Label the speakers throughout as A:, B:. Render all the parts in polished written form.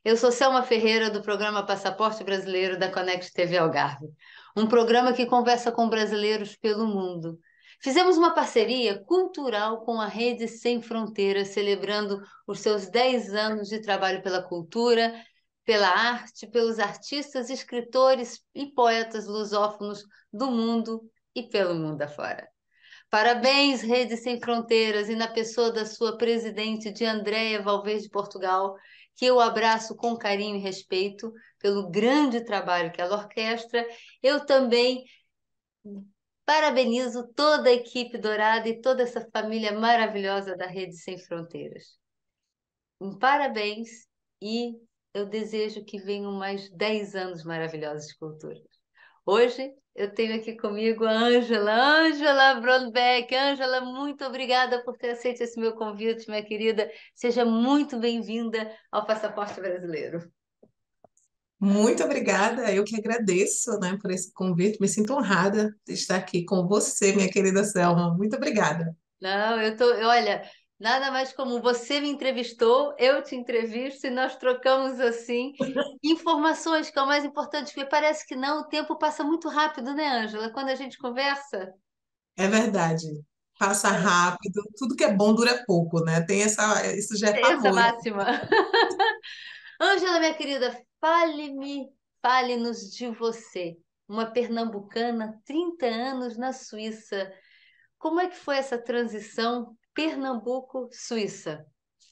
A: Eu sou Selma Ferreira, do programa Passaporte Brasileiro da Conect TV Algarve, um programa que conversa com brasileiros pelo mundo. Fizemos uma parceria cultural com a Rede Sem Fronteiras, celebrando os seus 10 anos de trabalho pela cultura, pela arte, pelos artistas, escritores e poetas lusófonos do mundo e pelo mundo afora. Parabéns, Rede Sem Fronteiras, e na pessoa da sua presidente, de Andréia Valverde Portugal, que eu abraço com carinho e respeito pelo grande trabalho que ela orquestra. Eu também parabenizo toda a equipe dourada e toda essa família maravilhosa da Rede Sem Fronteiras. Um parabéns e eu desejo que venham mais 10 anos maravilhosos de cultura. Hoje eu tenho aqui comigo a Ângela Bronbeck. Ângela, muito obrigada por ter aceito esse meu convite, minha querida. Seja muito bem-vinda ao Passaporte Brasileiro.
B: Muito obrigada, eu que agradeço, né, por esse convite. Me sinto honrada de estar aqui com você, minha querida Selma. Muito obrigada.
A: Não, olha, nada mais comum. Você me entrevistou, eu te entrevisto e nós trocamos assim informações, que é o mais importante, porque parece que não, o tempo passa muito rápido, né, Ângela? Quando a gente conversa.
B: É verdade. Passa rápido, tudo que é bom dura pouco, né? Tem isso já é
A: Essa
B: famoso.
A: máxima. Ângela, minha querida, fale-nos de você, uma pernambucana, 30 anos na Suíça. Como é que foi essa transição Pernambuco-Suíça?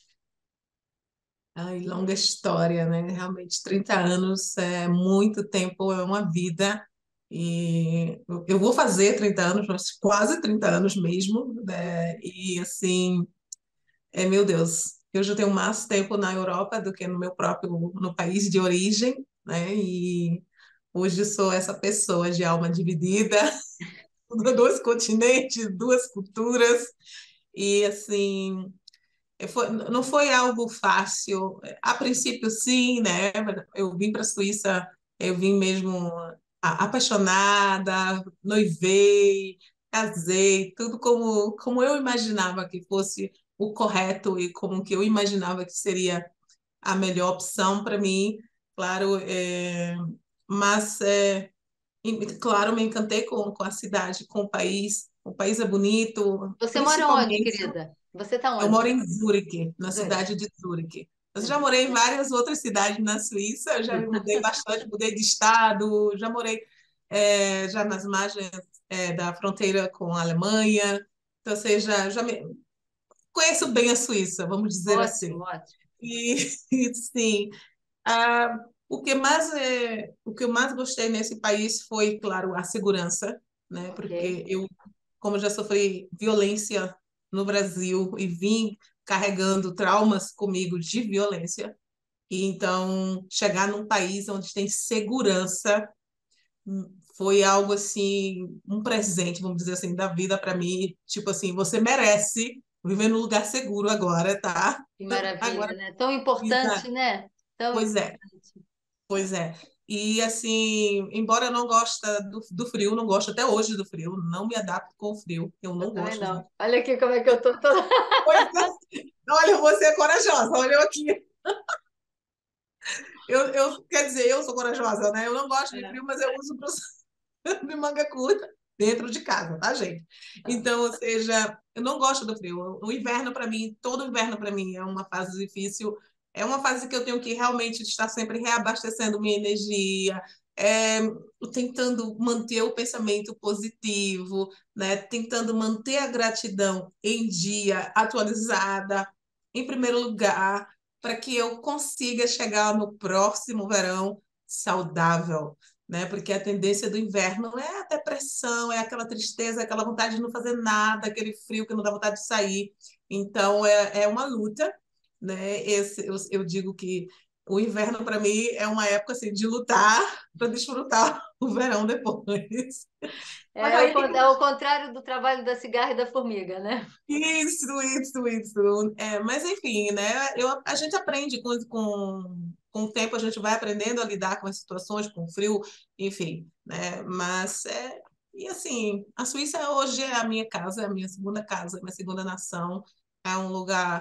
B: Ai, longa história, né? Realmente, 30 anos é muito tempo, é uma vida. E eu vou fazer 30 anos, mas quase 30 anos mesmo, né? E assim, meu Deus, eu já tenho mais tempo na Europa do que no meu próprio, no país de origem, né? E hoje sou essa pessoa de alma dividida, dois continentes, duas culturas, e assim, não foi algo fácil. A princípio, sim, né? Eu vim para a Suíça, eu vim mesmo apaixonada, noivei, casei, tudo como eu imaginava que fosse o correto e como que eu imaginava que seria a melhor opção para mim. Claro, mas claro, me encantei com a cidade, com o país. O país é bonito,
A: Você mora onde,
B: principalmente
A: querida? Você está
B: eu
A: onde?
B: moro em Zurique, na
A: Zurich.
B: cidade de Zurique. Eu já
A: Zurich.
B: morei em várias outras cidades na Suíça, eu já me mudei bastante, mudei de estado, já morei já nas margens da fronteira com a Alemanha. Então, ou seja, conheço bem a Suíça, vamos dizer assim.
A: Ótimo, ótimo.
B: E, e sim, ah, o que eu mais gostei nesse país foi, claro, a segurança, né?
A: Ok.
B: Porque eu, como já sofri violência no Brasil e vim carregando traumas comigo de violência, e então chegar num país onde tem segurança foi algo assim, um presente, vamos dizer assim, da vida para mim. Tipo assim, você merece viver num lugar seguro agora, tá?
A: Que maravilha,
B: Agora,
A: né? Tão importante, né? Tão
B: pois é.
A: importante.
B: Pois é. E assim, embora eu não goste do frio, não gosto até hoje do frio, não me adapto com o frio, eu
A: Eu
B: não
A: também
B: gosto,
A: não.
B: gente.
A: Olha aqui como é que eu tô.
B: Pois é. Olha, você é corajosa, olha eu aqui. Quer dizer, eu sou corajosa, né? Eu não gosto de frio,
A: É.
B: mas eu uso de manga curta dentro de casa, tá, gente?
A: Tá.
B: Então, ou seja, eu não gosto do frio. O inverno, para mim, todo inverno para mim é uma fase difícil. É uma fase que eu tenho que realmente estar sempre reabastecendo minha energia, é, tentando manter o pensamento positivo, né? Tentando manter a gratidão em dia, atualizada, em primeiro lugar, para que eu consiga chegar no próximo verão saudável, né? Porque a tendência do inverno é a depressão, é aquela tristeza, é aquela vontade de não fazer nada, aquele frio que não dá vontade de sair. Então é uma luta, né? Eu digo que o inverno para mim é uma época assim de lutar para desfrutar o verão depois. Mas aí tem que
A: É o contrário do trabalho da cigarra e da formiga, né?
B: isso. Mas enfim, né? A gente aprende com o tempo, a gente vai aprendendo a lidar com as situações, com o frio, enfim, né? E assim, a Suíça hoje é a minha casa, é a minha segunda casa, é a minha segunda nação. É um lugar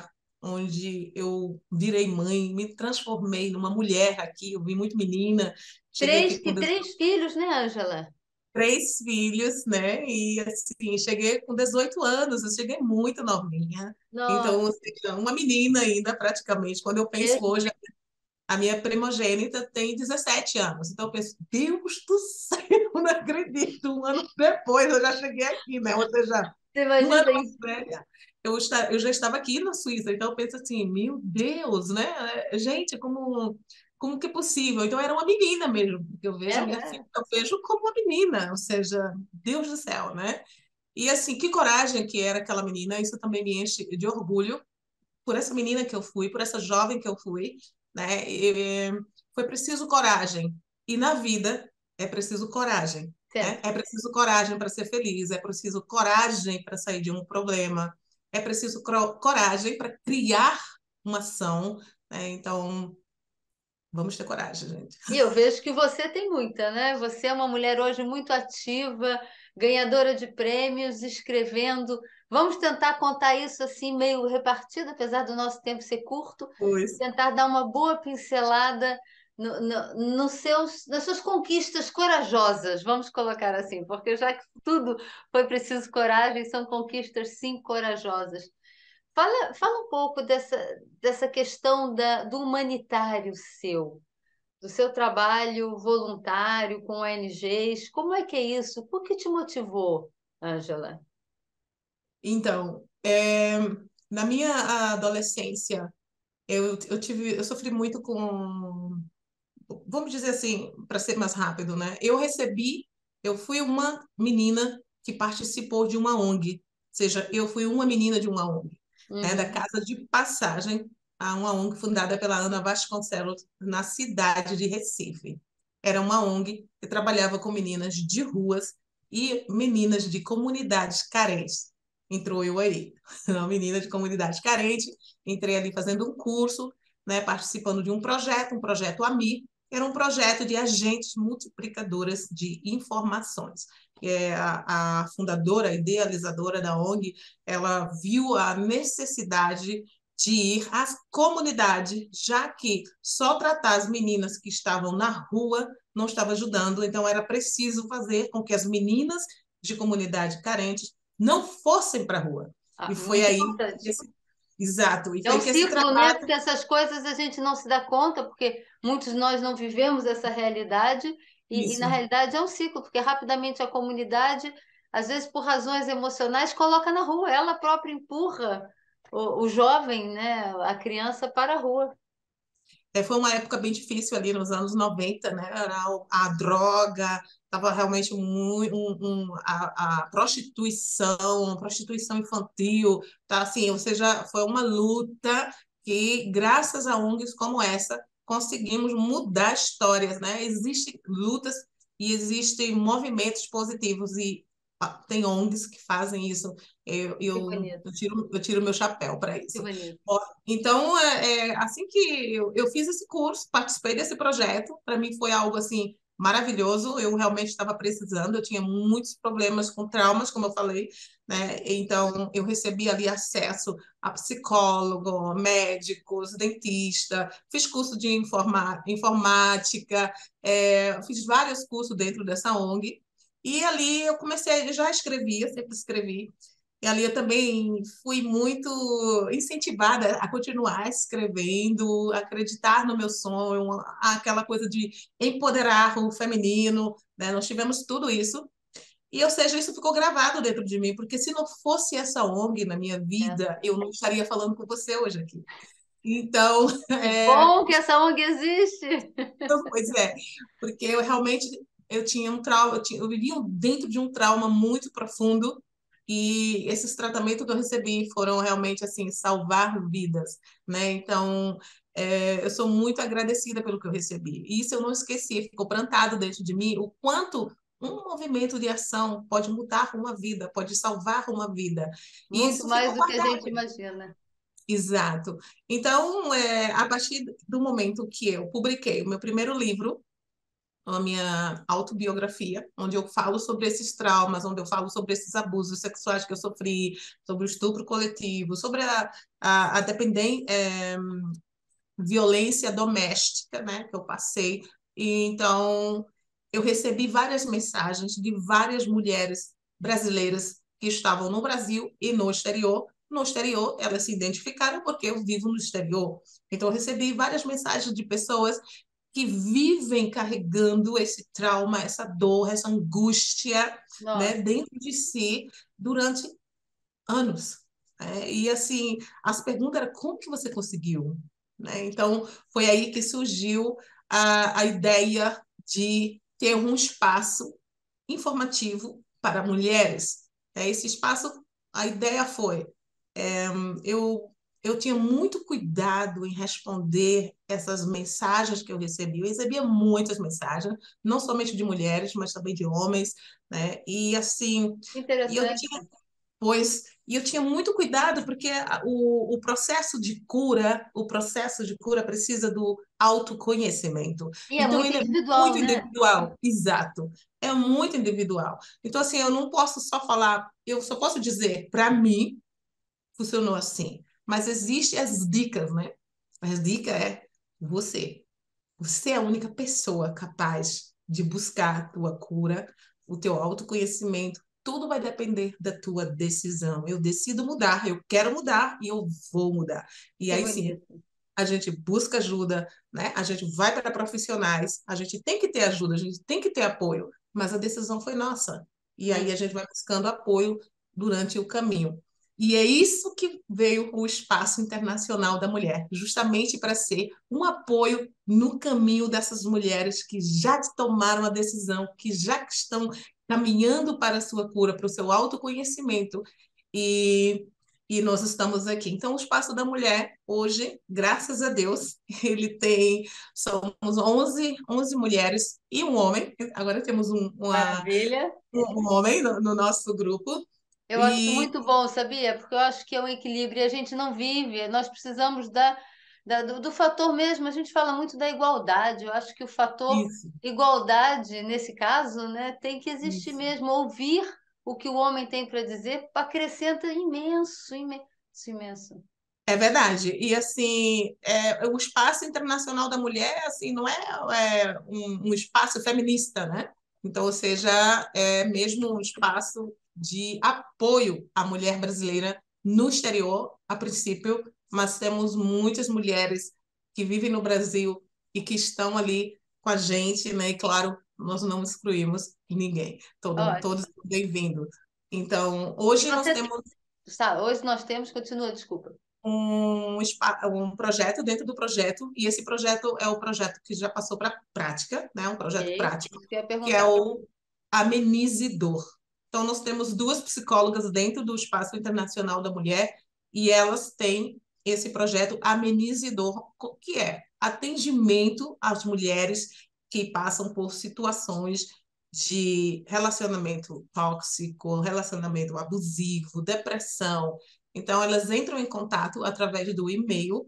B: onde eu virei mãe, me transformei numa mulher aqui, eu vim muito menina, cheguei aqui com
A: Três filhos, né, Ângela?
B: 3 filhos, né? E assim, cheguei com 18 anos, eu cheguei muito novinha. Então,
A: Nossa,
B: ou seja, uma menina ainda, praticamente. Quando eu penso
A: mesmo.
B: hoje, a minha primogênita tem 17 anos. Então, eu penso, Deus do céu, não acredito. Um ano depois eu já cheguei aqui, né? Ou seja,
A: Você
B: um ano
A: imagina
B: mais
A: isso?
B: velha. Eu já estava aqui na Suíça, então eu penso assim, meu Deus, né? Gente, como que é possível? Então era uma menina mesmo, porque eu vejo a minha filha,
A: É.
B: eu vejo como uma menina, ou seja, Deus do céu, né? E assim, que coragem que era aquela menina, isso também me enche de orgulho por essa menina que eu fui, por essa jovem que eu fui, né? Foi preciso coragem. E na vida é preciso coragem, né?
A: Sempre.
B: É preciso coragem para ser feliz, é preciso coragem para sair de um problema, é preciso coragem para criar uma ação, né? Então, vamos ter coragem, gente.
A: E eu vejo que você tem muita, né? Você é uma mulher hoje muito ativa, ganhadora de prêmios, escrevendo. Vamos tentar contar isso assim, meio repartido, apesar do nosso tempo ser curto,
B: Pois.
A: tentar dar uma boa pincelada nas suas conquistas corajosas, vamos colocar assim, porque já que tudo foi preciso coragem, são conquistas sim corajosas. Fala um pouco dessa questão do humanitário seu, do seu trabalho voluntário com ONGs. Como é que é isso? Por que te motivou, Ângela?
B: Então, na minha adolescência, eu sofri muito com, vamos dizer assim, para ser mais rápido, né? Eu fui uma menina que participou de uma ONG, ou seja, eu fui uma menina de uma ONG, né? Da
A: Uhum.
B: Casa de Passagem, a uma ONG fundada pela Ana Vasconcelos na cidade de Recife. Era uma ONG que trabalhava com meninas de ruas e meninas de comunidades carentes. Entrou eu aí, uma menina de comunidade carente, entrei ali fazendo um curso, né, participando de um projeto AMI, era um projeto de agentes multiplicadoras de informações. A fundadora, a idealizadora da ONG, ela viu a necessidade de ir à comunidade, já que só tratar as meninas que estavam na rua não estava ajudando, então era preciso fazer com que as meninas de comunidade carentes não fossem para a rua. E foi
A: Muito
B: aí
A: importante.
B: exato, e
A: É um
B: foi que esse
A: ciclo, né?
B: trabalho
A: Porque essas coisas a gente não se dá conta, porque muitos de nós não vivemos essa realidade, e na
B: isso.
A: realidade é um ciclo, porque rapidamente a comunidade, às vezes por razões emocionais, coloca na rua, ela própria empurra o jovem, né? A criança para a rua.
B: Foi uma época bem difícil ali nos anos 90, né? Era a droga, estava realmente muito a prostituição infantil, tá assim, ou seja, foi uma luta que, graças a ONGs como essa, conseguimos mudar histórias, né? Existem lutas e existem movimentos positivos e tem ONGs que fazem isso. Eu,
A: Que
B: eu,
A: bonito,
B: eu tiro meu chapéu para
A: que
B: isso.
A: bonito.
B: Então, assim que eu fiz esse curso, participei desse projeto, para mim foi algo assim maravilhoso. Eu realmente estava precisando, eu tinha muitos problemas com traumas, como eu falei, né? Então, eu recebi ali acesso a psicólogo, médicos, dentista, fiz curso de informática, fiz vários cursos dentro dessa ONG. E ali eu comecei, eu já escrevia, sempre escrevi, e ali eu também fui muito incentivada a continuar escrevendo, acreditar no meu sonho, aquela coisa de empoderar o feminino, né? Nós tivemos tudo isso. E, ou seja, isso ficou gravado dentro de mim, porque se não fosse essa ONG na minha
A: É.
B: vida, eu não estaria falando com você hoje aqui. Então,
A: Que bom que essa ONG existe.
B: pois é, porque eu realmente eu tinha um trauma, eu vivia dentro de um trauma muito profundo e esses tratamentos que eu recebi foram realmente assim salvar vidas, né? Então eu sou muito agradecida pelo que eu recebi. E isso eu não esqueci, ficou plantado dentro de mim o quanto um movimento de ação pode mudar uma vida, pode salvar uma vida. E
A: Muito
B: isso
A: mais
B: ficou
A: do que a
B: guardado.
A: gente imagina.
B: Exato. Então, a partir do momento que eu publiquei o meu primeiro livro, a minha autobiografia, onde eu falo sobre esses traumas, onde eu falo sobre esses abusos sexuais que eu sofri, sobre o estupro coletivo, sobre a violência doméstica, né, que eu passei. E, então, eu recebi várias mensagens de várias mulheres brasileiras que estavam no Brasil e no exterior. No exterior, elas se identificaram porque eu vivo no exterior. Então, eu recebi várias mensagens de pessoas que vivem carregando esse trauma, essa dor, essa angústia, né,
A: Nossa,
B: dentro de si durante anos. E assim, as perguntas eram como que você conseguiu? Né? Então, foi aí que surgiu a ideia de ter um espaço informativo para mulheres. Esse espaço, a ideia foi, eu, eu tinha muito cuidado em responder essas mensagens que eu recebia. Eu recebia muitas mensagens, não somente de mulheres, mas também de homens, né? E assim, e eu
A: interessante.
B: tinha e eu tinha muito cuidado porque o processo de cura precisa do autoconhecimento.
A: E é
B: Então
A: muito
B: ele é
A: individual,
B: muito
A: né?
B: individual, exato. É muito individual. Então assim, eu não posso só falar, eu só posso dizer, para mim funcionou assim, mas existem as dicas, né? As dicas é você. Você é a única pessoa capaz de buscar a tua cura, o teu autoconhecimento. Tudo vai depender da tua decisão. Eu decido mudar, eu quero mudar e eu vou mudar. E
A: Que
B: aí sim,
A: bonito.
B: a gente busca ajuda, né? A gente vai para profissionais, a gente tem que ter ajuda, a gente tem que ter apoio, mas a decisão foi nossa. E aí a gente vai buscando apoio durante o caminho. E é isso que veio o Espaço Internacional da Mulher, justamente para ser um apoio no caminho dessas mulheres que já tomaram a decisão, que já estão caminhando para a sua cura, para o seu autoconhecimento. E e nós estamos aqui. Então, o Espaço da Mulher, hoje, graças a Deus, ele tem, somos 11 mulheres e um homem. Agora temos
A: Maravilha.
B: um homem no nosso grupo.
A: Eu acho
B: E
A: muito bom, sabia? Porque eu acho que é um equilíbrio e a gente não vive. Nós precisamos do fator mesmo. A gente fala muito da igualdade. Eu acho que o fator
B: isso,
A: igualdade, nesse caso, né, tem que existir
B: isso.
A: mesmo. Ouvir o que o homem tem para dizer acrescenta imenso, imenso, imenso.
B: É verdade. E assim, o Espaço Internacional da Mulher, assim, não é um espaço feminista, né? Então, ou seja, é mesmo um espaço de apoio à mulher brasileira no exterior, a princípio, mas temos muitas mulheres que vivem no Brasil e que estão ali com a gente, né? E claro, nós não excluímos ninguém. Todos
A: Ótimo.
B: bem-vindos. Então,
A: E
B: hoje nós
A: você,
B: temos
A: hoje nós temos, continua, desculpa.
B: um projeto dentro do projeto, e esse projeto é o projeto que já passou para a prática, né? Um
A: Ok,
B: projeto prático,
A: isso que eu ia
B: que é
A: perguntar.
B: o Amenize Dor. Então, nós temos duas psicólogas dentro do Espaço Internacional da Mulher, e elas têm esse projeto Amenize Dor, que é atendimento às mulheres que passam por situações de relacionamento tóxico, relacionamento abusivo, depressão. Então, elas entram em contato através do e-mail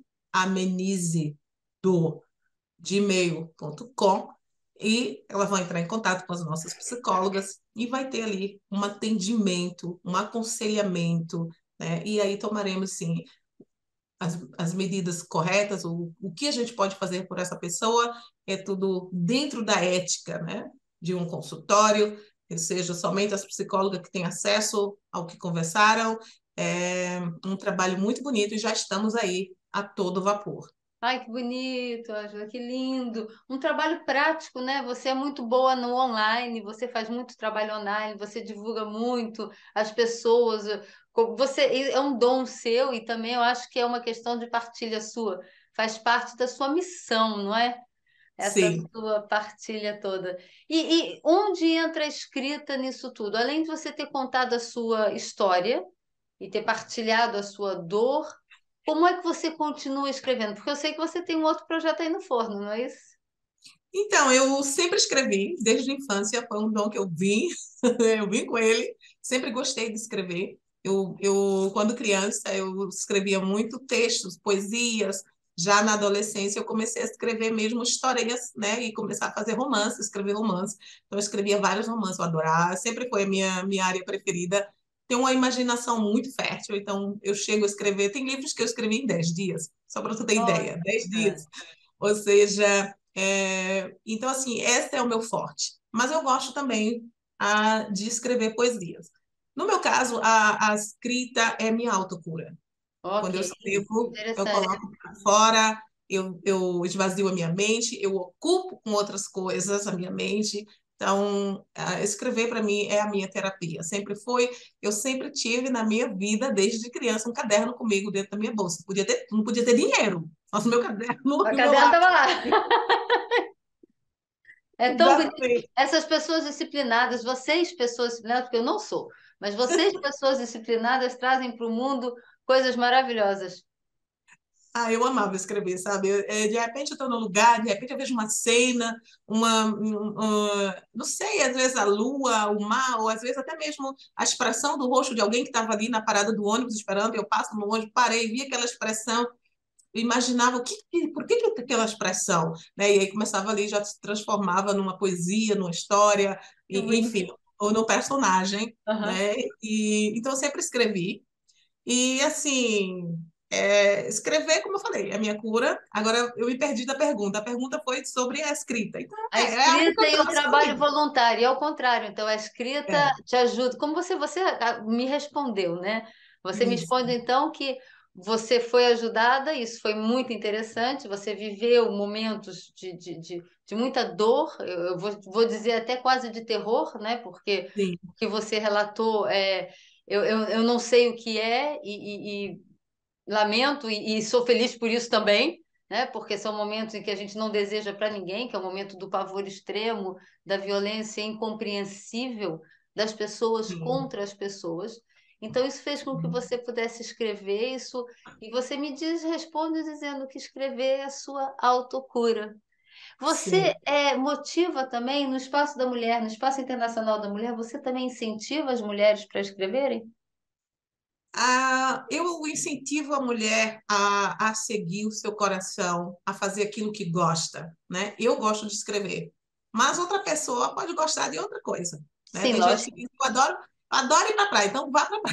B: amenize.gmail.com e elas vão entrar em contato com as nossas psicólogas e vai ter ali um atendimento, um aconselhamento, né? E aí tomaremos, sim, as medidas corretas, o que a gente pode fazer por essa pessoa, é tudo dentro da ética, né? De um consultório, que seja somente as psicólogas que têm acesso ao que conversaram. É um trabalho muito bonito e já estamos aí a todo vapor.
A: Ai, que bonito, Ângela, que lindo. Um trabalho prático, né? Você é muito boa no online, você faz muito trabalho online, você divulga muito as pessoas. Você é um dom seu e também eu acho que é uma questão de partilha sua. Faz parte da sua missão, não é? Essa
B: Sim.
A: sua partilha toda. E onde entra a escrita nisso tudo? Além de você ter contado a sua história e ter partilhado a sua dor, como é que você continua escrevendo? Porque eu sei que você tem um outro projeto aí no forno, não é isso?
B: Então, eu sempre escrevi, desde a infância, foi um dom que eu vim, eu vim com ele, sempre gostei de escrever. Quando criança, eu escrevia muito textos, poesias, já na adolescência eu comecei a escrever mesmo histórias, né? E começar a fazer romance, escrever romance. Então eu escrevia vários romances, eu adorava, sempre foi a minha área preferida. Tenho uma imaginação muito fértil, então eu chego a escrever. Tem livros que eu escrevi em 10 dias, só para tu ter ideia, 10
A: Nossa.
B: dias. Ou seja, então assim, esse é o meu forte. Mas eu gosto também de escrever poesias. No meu caso, a escrita é minha autocura.
A: Ok,
B: Quando eu escrevo, eu
A: interessante.
B: coloco para fora, eu esvazio a minha mente, eu ocupo com outras coisas a minha mente. Então, escrever para mim é a minha terapia. Sempre foi, eu sempre tive na minha vida, desde criança, um caderno comigo dentro da minha bolsa. Não podia ter dinheiro, mas o meu caderno
A: A
B: e o meu
A: cadeira estava
B: lápis.
A: lá. É tão bonito.
B: Exatamente.
A: Essas pessoas disciplinadas, vocês, pessoas disciplinadas, porque eu não sou, mas vocês, pessoas disciplinadas, trazem para o mundo coisas maravilhosas.
B: Ah, eu amava escrever, sabe? De repente eu estou no lugar, de repente eu vejo uma cena, não sei, às vezes a lua, o mar, ou às vezes até mesmo a expressão do rosto de alguém que estava ali na parada do ônibus esperando, eu passo no ônibus, parei, vi aquela expressão, eu imaginava por que tem aquela expressão, né? E aí começava ali, já se transformava numa poesia, numa história,
A: Que
B: enfim,
A: bonito.
B: ou no personagem,
A: Aham.
B: né? Então eu sempre escrevi. E, assim, escrever, como eu falei, é a minha cura. Agora, eu me perdi da pergunta. A pergunta foi sobre a escrita. Então,
A: A
B: é algo que
A: escrita
B: eu
A: e o
B: trouxe
A: trabalho
B: comigo.
A: voluntário, e ao contrário, então a escrita
B: É,
A: te ajuda. Como você me respondeu, né? Você me
B: isso,
A: responde então que você foi ajudada, isso foi muito interessante, você viveu momentos de muita dor, eu vou dizer até quase de terror, né? Porque
B: sim,
A: o que você relatou, eu não sei o que é, e lamento e sou feliz por isso também, né? Porque são momentos em que a gente não deseja para ninguém, que é o momento do pavor extremo, da violência incompreensível das pessoas
B: sim,
A: contra as pessoas. Então isso fez com que você pudesse escrever isso e você me responde dizendo que escrever é a sua autocura. Você
B: sim.
A: motiva também no espaço da mulher, no espaço internacional da mulher, você também incentiva as mulheres para escreverem?
B: Eu incentivo a mulher a seguir o seu coração, a fazer aquilo que gosta, né? Eu gosto de escrever, mas outra pessoa pode gostar de outra coisa, né?
A: Sim,
B: Tem gente que
A: lógico.
B: diz, eu adoro ir para praia, então vá para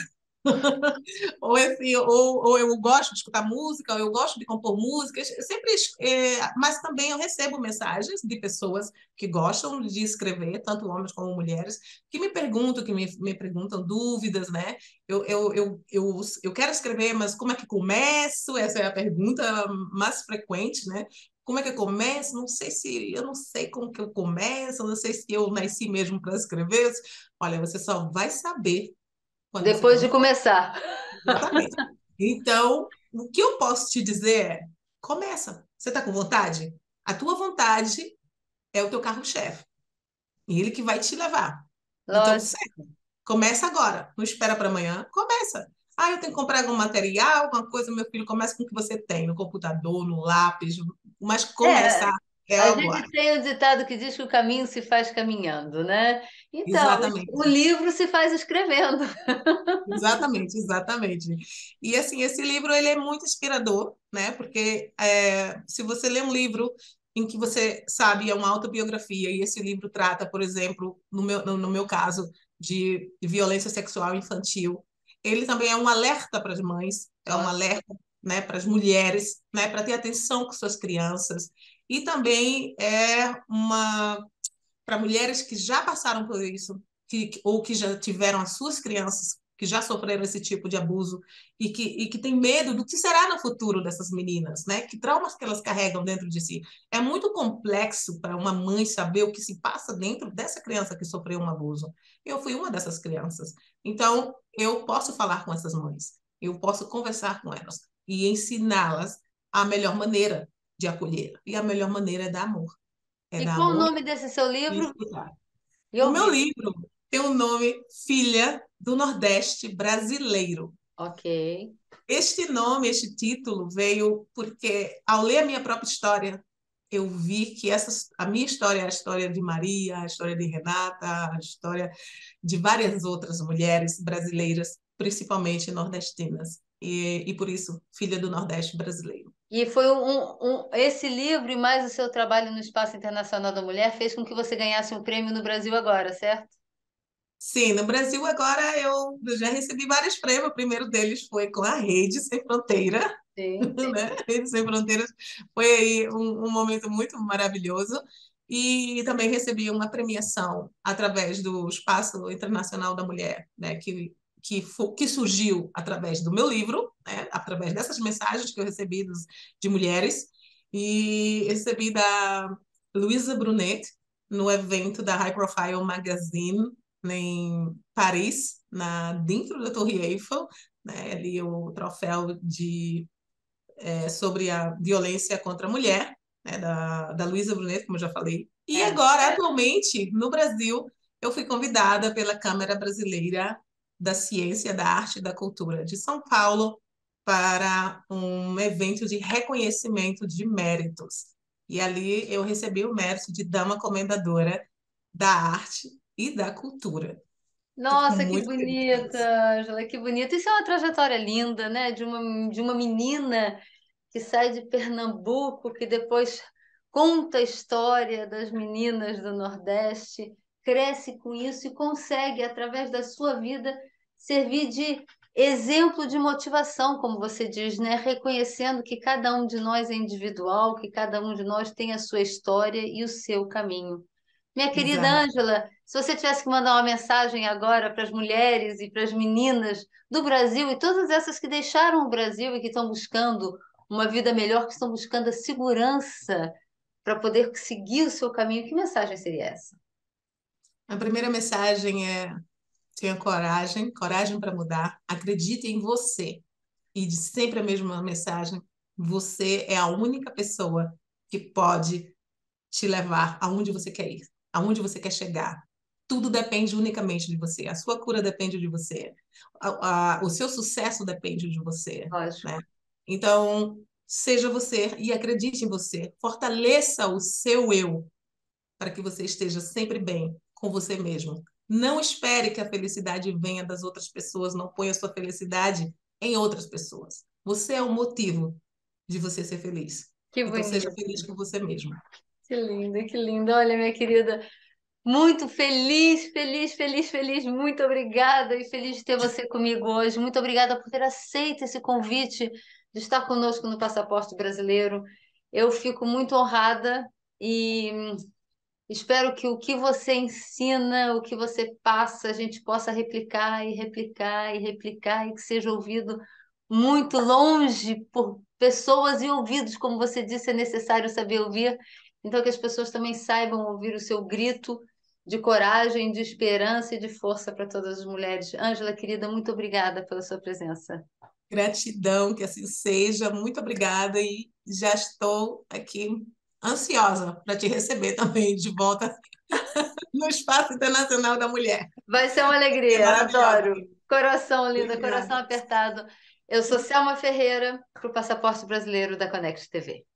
B: ou eu gosto de escutar música, ou eu gosto de compor músicas, eu sempre, mas também eu recebo mensagens de pessoas que gostam de escrever, tanto homens como mulheres, que me perguntam, me perguntam dúvidas, né? Eu quero escrever, mas como é que começo? Essa é a pergunta mais frequente, né? Como é que eu começo? Eu não sei como que eu começo, eu não sei se eu nasci mesmo para escrever. Olha, você só vai saber quando você
A: Depois de
B: começar.
A: começar.
B: Exatamente. Então, o que eu posso te dizer é: começa. Você está com vontade? A tua vontade é o teu carro-chefe. E ele que vai te levar. Então,
A: Lógico.
B: começa agora. Não espera para amanhã. Começa. Ah, eu tenho que comprar algum material, alguma coisa. Meu filho, começa com o que você tem, no computador, no lápis. Mas
A: É,
B: começar é
A: a gente
B: agora.
A: tem o ditado que diz que o caminho se faz caminhando, né? Então, o
B: Exatamente.
A: livro se faz escrevendo.
B: Exatamente, exatamente. E assim, esse livro ele é muito inspirador, né? Porque se você lê um livro em que você sabe é uma autobiografia e esse livro trata, por exemplo, no meu caso, de violência sexual infantil, ele também é um alerta para as mães, é um
A: Lógico.
B: alerta, né, para as mulheres, né, para ter atenção com suas crianças e também é uma para mulheres que já passaram por isso, ou que já tiveram as suas crianças que já sofreram esse tipo de abuso e que tem medo do que será no futuro dessas meninas, né? Que traumas que elas carregam dentro de si. É muito complexo para uma mãe saber o que se passa dentro dessa criança que sofreu um abuso. Eu fui uma dessas crianças. Então, eu posso falar com essas mães, eu posso conversar com elas e ensiná-las a melhor maneira de acolher. E a melhor maneira é dar amor. É
A: E
B: dar
A: qual o
B: amor
A: nome desse seu
B: e
A: livro?
B: escutar.
A: E
B: O meu
A: ouvir.
B: livro tem o nome Filha do Nordeste Brasileiro.
A: Ok.
B: Este nome, este título veio porque, ao ler a minha própria história, eu vi que a minha história é a história de Maria, a história de Renata, a história de várias outras mulheres brasileiras, principalmente nordestinas. e por isso, filha do Nordeste brasileiro.
A: E foi esse livro e mais o seu trabalho no Espaço Internacional da Mulher fez com que você ganhasse um prêmio no Brasil agora, certo?
B: Sim, no Brasil agora eu já recebi vários prêmios. O primeiro deles foi com a Rede Sem Fronteira,
A: Sim.
B: né? Rede Sem Fronteiras foi aí um momento muito maravilhoso. E também recebi uma premiação através do Espaço Internacional da Mulher, né? Que surgiu através do meu livro, né? Através dessas mensagens que eu recebi de mulheres. E recebi da Luísa Brunet no evento da High Profile Magazine em Paris, dentro da Torre Eiffel, né? Ali o troféu sobre a violência contra a mulher, né? Da Luísa Brunet, como eu já falei. E
A: É.
B: agora, atualmente, no Brasil, eu fui convidada pela Câmara Brasileira da Ciência, da Arte e da Cultura de São Paulo para um evento de reconhecimento de méritos. E ali eu recebi o mérito de Dama Comendadora da Arte e da Cultura. Fico
A: Nossa, que
B: muito feliz com
A: bonita,
B: isso.
A: Ângela, que bonita. Isso é uma trajetória linda, né? De uma menina que sai de Pernambuco, que depois conta a história das meninas do Nordeste, cresce com isso e consegue, através da sua vida, servir de exemplo de motivação, como você diz, né? Reconhecendo que cada um de nós é individual, que cada um de nós tem a sua história e o seu caminho. Minha querida
B: Exato.
A: Ângela, se você tivesse que mandar uma mensagem agora para as mulheres e para as meninas do Brasil e todas essas que deixaram o Brasil e que estão buscando uma vida melhor, que estão buscando a segurança para poder seguir o seu caminho, que mensagem seria essa?
B: A primeira mensagem é: tenha coragem, coragem para mudar, acredite em você. E de sempre a mesma mensagem: você é a única pessoa que pode te levar aonde você quer ir, aonde você quer chegar. Tudo depende unicamente de você. A sua cura depende de você. O seu sucesso depende de você, né?
A: Lógico.
B: Então, seja você e acredite em você. Fortaleça o seu eu para que você esteja sempre bem com você mesmo. Não espere que a felicidade venha das outras pessoas, não ponha a sua felicidade em outras pessoas. Você é o motivo de você ser feliz.
A: Que
B: Então seja
A: bonito.
B: feliz com você mesmo.
A: Que lindo, que lindo. Olha, minha querida, muito feliz, feliz, feliz, feliz. Muito obrigada e feliz de ter você comigo hoje. Muito obrigada por ter aceito esse convite de estar conosco no Passaporte Brasileiro. Eu fico muito honrada e espero que o que você ensina, o que você passa, a gente possa replicar e replicar e replicar e que seja ouvido muito longe por pessoas e ouvidos, como você disse, é necessário saber ouvir. Então, que as pessoas também saibam ouvir o seu grito de coragem, de esperança e de força para todas as mulheres. Ângela, querida, muito obrigada pela sua presença.
B: Gratidão, que assim seja. Muito obrigada e já estou aqui ansiosa para te receber também de volta no Espaço Internacional da Mulher.
A: Vai ser uma
B: É
A: alegria,
B: maravilhosa
A: adoro.
B: aqui.
A: Coração, linda, coração
B: Obrigada.
A: apertado. Eu sou Selma Ferreira, para o Passaporte Brasileiro da Connect TV.